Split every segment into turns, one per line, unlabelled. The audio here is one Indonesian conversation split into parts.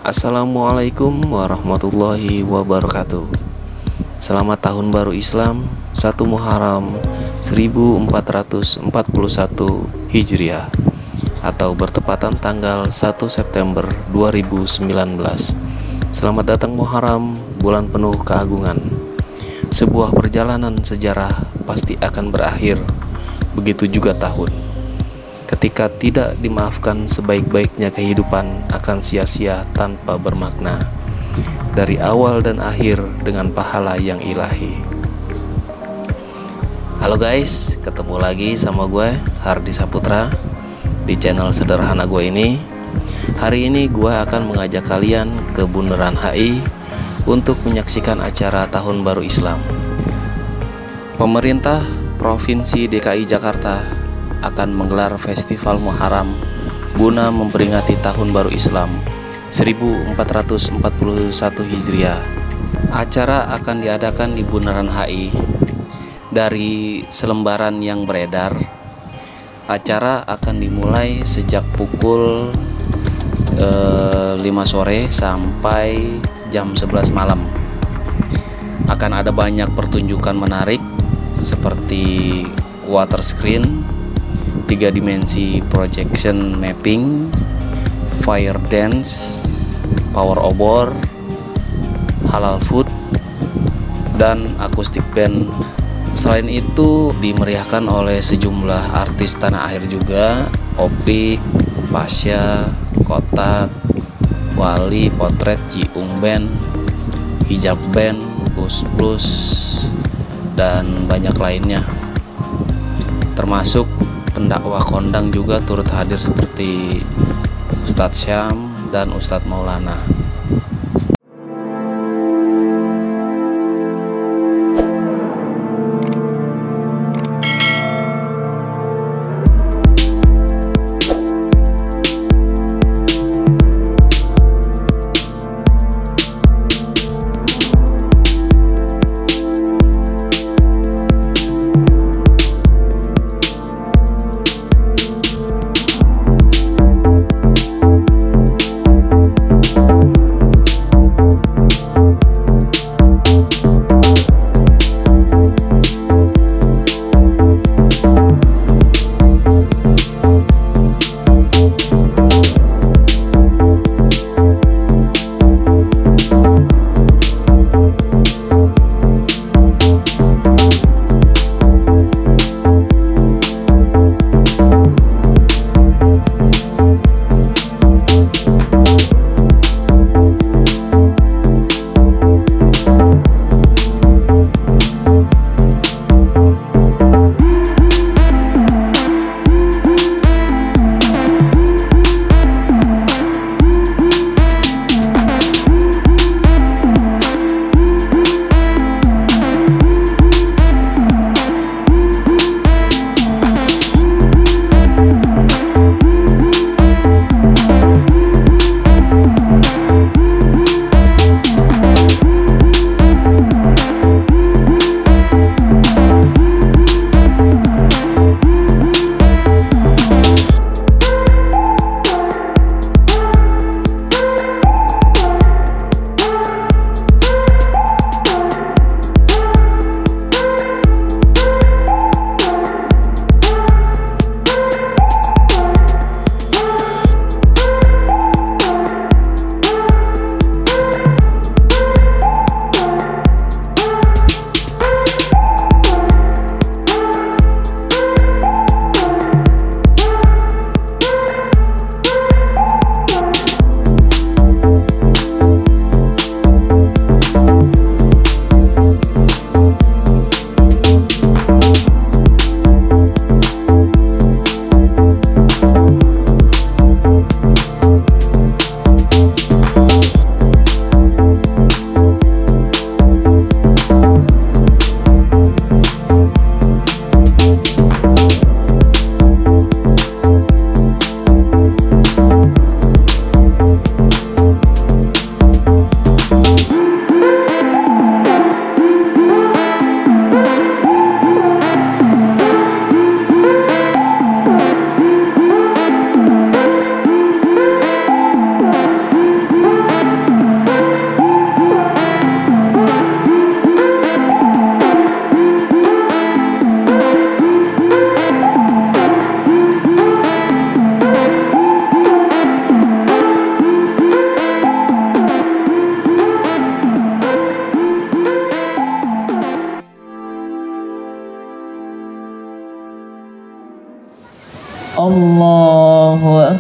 Assalamualaikum warahmatullahi wabarakatuh. Selamat Tahun Baru Islam 1 Muharram 1441 Hijriah atau bertepatan tanggal 1 September 2019. Selamat datang Muharram, bulan penuh keagungan. Sebuah perjalanan sejarah pasti akan berakhir. Begitu juga tahun. Ketika tidak dimaafkan, sebaik-baiknya kehidupan akan sia-sia tanpa bermakna. Dari awal dan akhir dengan pahala yang ilahi. Halo guys, ketemu lagi sama gue Hardi Saputra di channel sederhana gue ini. Hari ini gue akan mengajak kalian ke Bundaran HI untuk menyaksikan acara Tahun Baru Islam. Pemerintah Provinsi DKI Jakarta akan menggelar Festival Muharram guna memperingati Tahun Baru Islam 1441 Hijriah. Acara akan diadakan di Bundaran HI. Dari selembaran yang beredar, acara akan dimulai sejak pukul 5 sore sampai jam 11 malam. Akan ada banyak pertunjukan menarik seperti water screen, 3 dimensi projection mapping, fire dance, power obor, halal food, dan akustik band. Selain itu dimeriahkan oleh sejumlah artis tanah air juga, Opik, Pasha, Kotak, Wali, Potret, Ciung Band, Hijab Band, Us Plus, dan banyak lainnya. Termasuk pendakwah kondang juga turut hadir seperti Ustadz Syam dan Ustadz Maulana.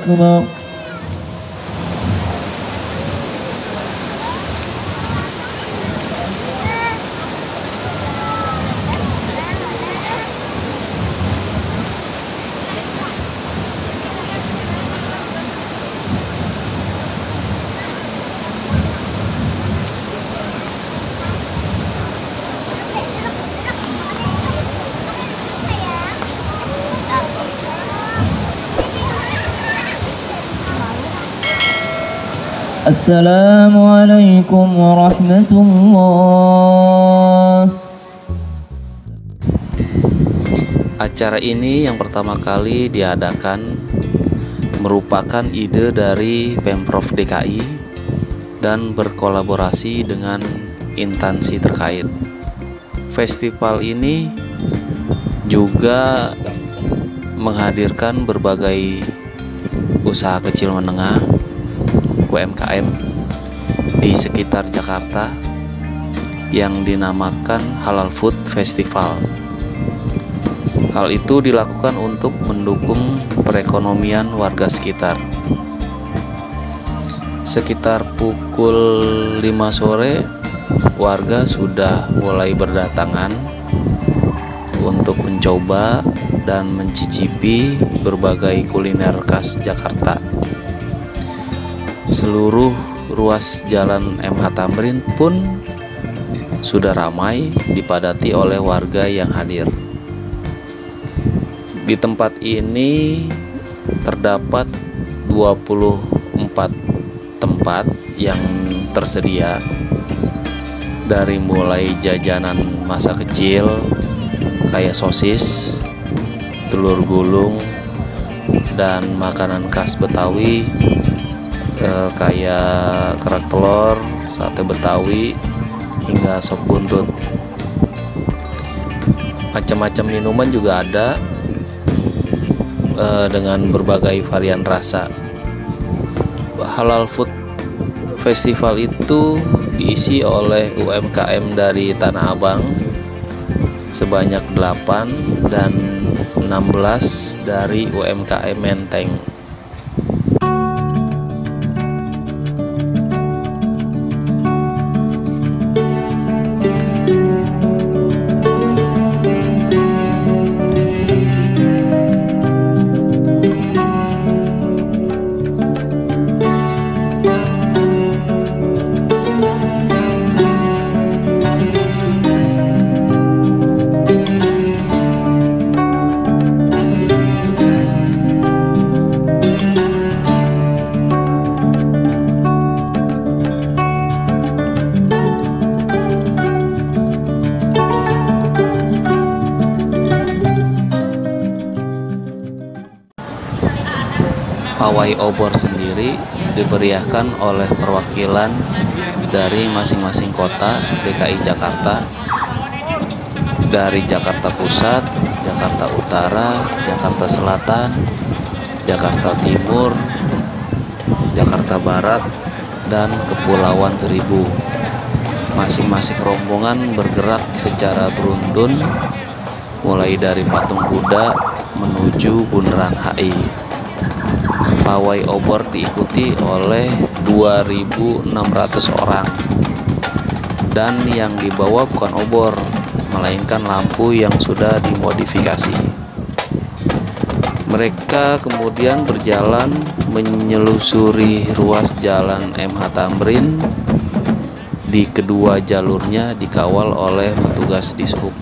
أكبر. Assalamualaikum warahmatullahi.
Acara ini yang pertama kali diadakan merupakan ide dari Pemprov DKI dan berkolaborasi dengan instansi terkait. Festival ini juga menghadirkan berbagai usaha kecil menengah UMKM di sekitar Jakarta yang dinamakan Halal Food Festival. Hal itu dilakukan untuk mendukung perekonomian warga sekitar. Sekitar pukul 5 sore, warga sudah mulai berdatangan untuk mencoba dan mencicipi berbagai kuliner khas Jakarta. Seluruh ruas jalan MH Tamrin pun sudah ramai dipadati oleh warga yang hadir. Di tempat ini terdapat 24 tempat yang tersedia, dari mulai jajanan masa kecil kayak sosis, telur gulung, dan makanan khas Betawi kayak kerak telur, sate Betawi, hingga sop buntut. Macam-macam minuman juga ada dengan berbagai varian rasa. Halal Food Festival itu diisi oleh UMKM dari Tanah Abang sebanyak 8 dan 16 dari UMKM Menteng. Pawai obor sendiri diberiakan oleh perwakilan dari masing-masing kota DKI Jakarta, dari Jakarta Pusat, Jakarta Utara, Jakarta Selatan, Jakarta Timur, Jakarta Barat, dan Kepulauan Seribu. Masing-masing rombongan bergerak secara beruntun mulai dari Patung Kuda menuju Bundaran HI. Pawai obor diikuti oleh 2.600 orang, dan yang dibawa bukan obor, melainkan lampu yang sudah dimodifikasi. Mereka kemudian berjalan menyelusuri ruas jalan MH Tamrin. Di kedua jalurnya dikawal oleh petugas Dishub.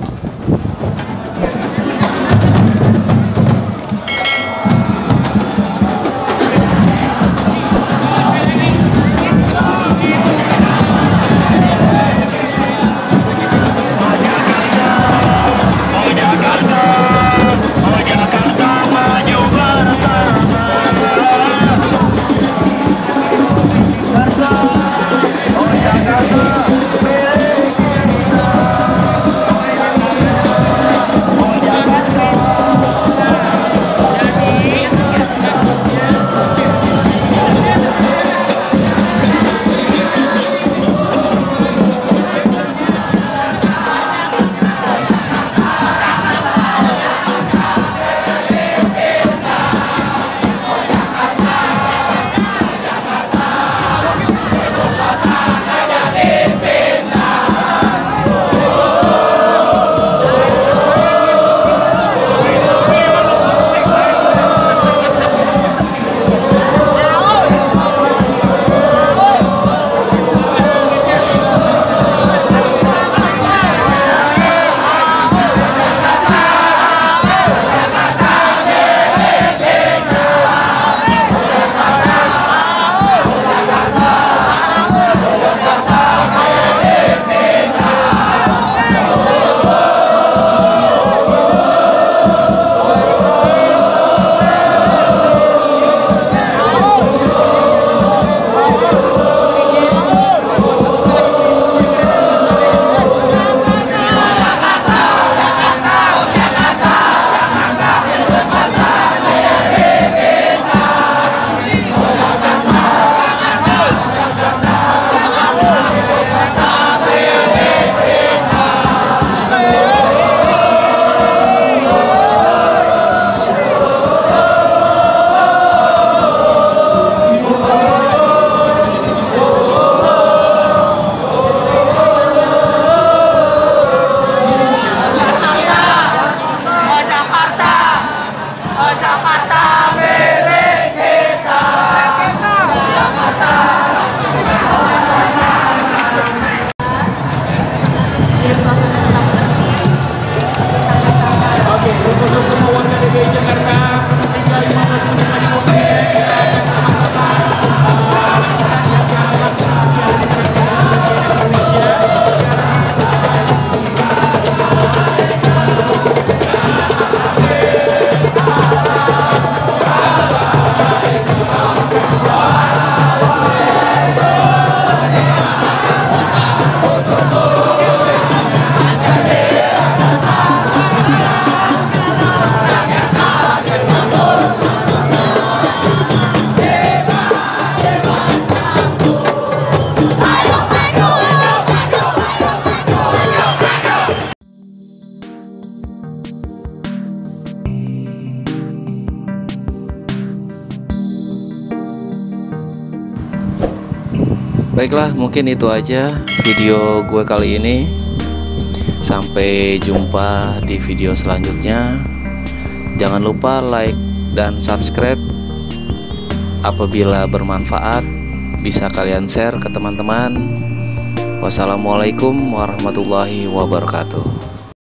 Baiklah, mungkin itu aja video gue kali ini. Sampai jumpa di video selanjutnya. Jangan lupa like dan subscribe. Apabila bermanfaat, bisa kalian share ke teman-teman. Wassalamualaikum warahmatullahi wabarakatuh.